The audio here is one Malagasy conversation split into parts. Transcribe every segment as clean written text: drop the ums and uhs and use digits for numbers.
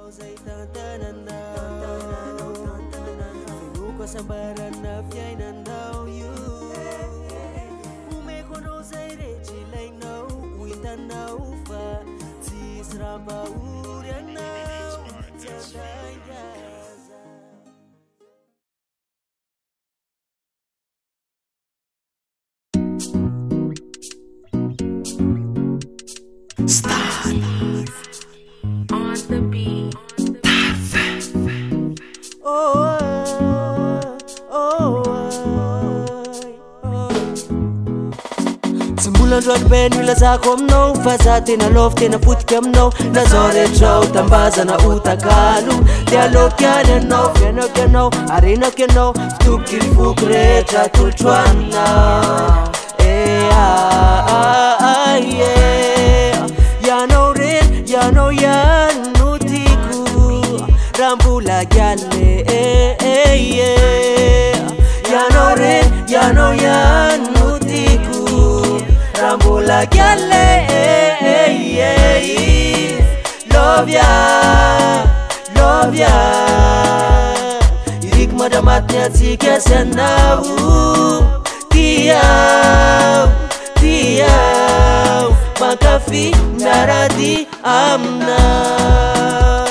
Ben mila zako aminao fa za tena love tena potika aminao na zao rehetra tambazana utakalo dia aloky any anao fiainako ianao arenako ianao fitoboky ny foko rehetra tolotro aminao ianao reny ianao ihany no tiako raha mbola galy ianao reny ianao ihany no tiako Rambola galle, love ya, irik madamatnya atsika sanau, tiaw, makafi naradi amnau.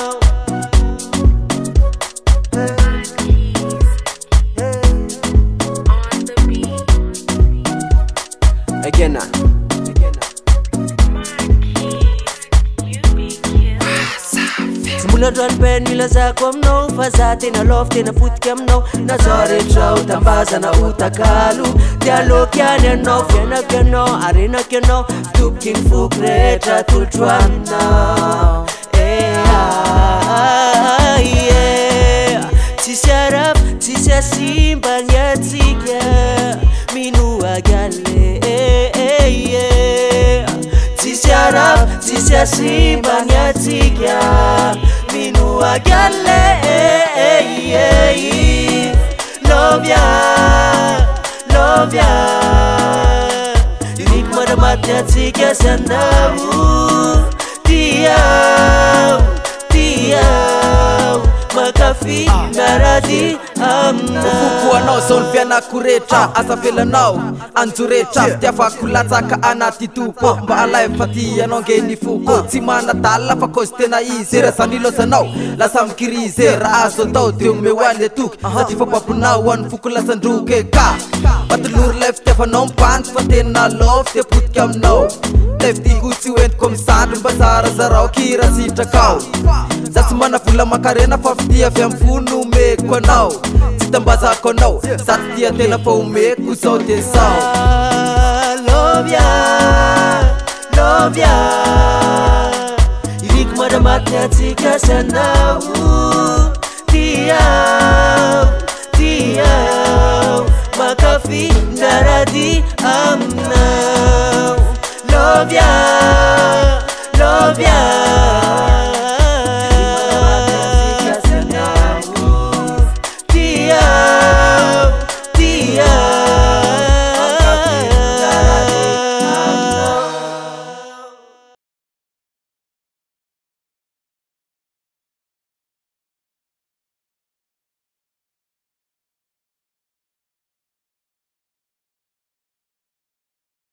Again Simula dwan ben mila zako aminao fa za tena love tena potika aminao na zao rehetra tambazana utakalo dia aloky any anao fiainako ianao arenako ianao fitoboky ny foko rehetra tolotro aminao tsisy arafy tsisy asimba ny atsika minoa galy tsisy arafy tsisy asimba ny atsika minoa galy love ya irik maramaty atsika sanao tiaw makafi naradi Fuku anao zao ny fianako rehetra asa felanao anjo rehetra fitiavako latsaka anaty topo mba alaiva ty anao nge ny foko tsy manadalina fa kozy tena izy raha zany ilozanao lasa mikirize raha azo atao de ome hoany atoky satria fapapinao hoany foko lasandroke ka batolory lay fitiavanao mibanty fa tena love te potika aminao leftigo tsy hoentiko misandro mba zarazarao kira sitrakao za tsy mana vola makarena fa fitia avy amin'ny fono omeko anao tsy tambazako anao za ty tia tena fa omeko zao de zao love ya irik maramaty atsika sanao tiaw makafi naradi aminao love ya